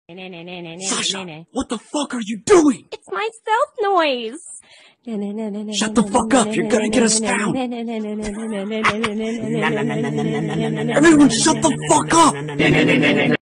Sasha, what the fuck are you doing? It's my stealth noise. Shut the fuck up, you're gonna get us found. Everyone shut the fuck up.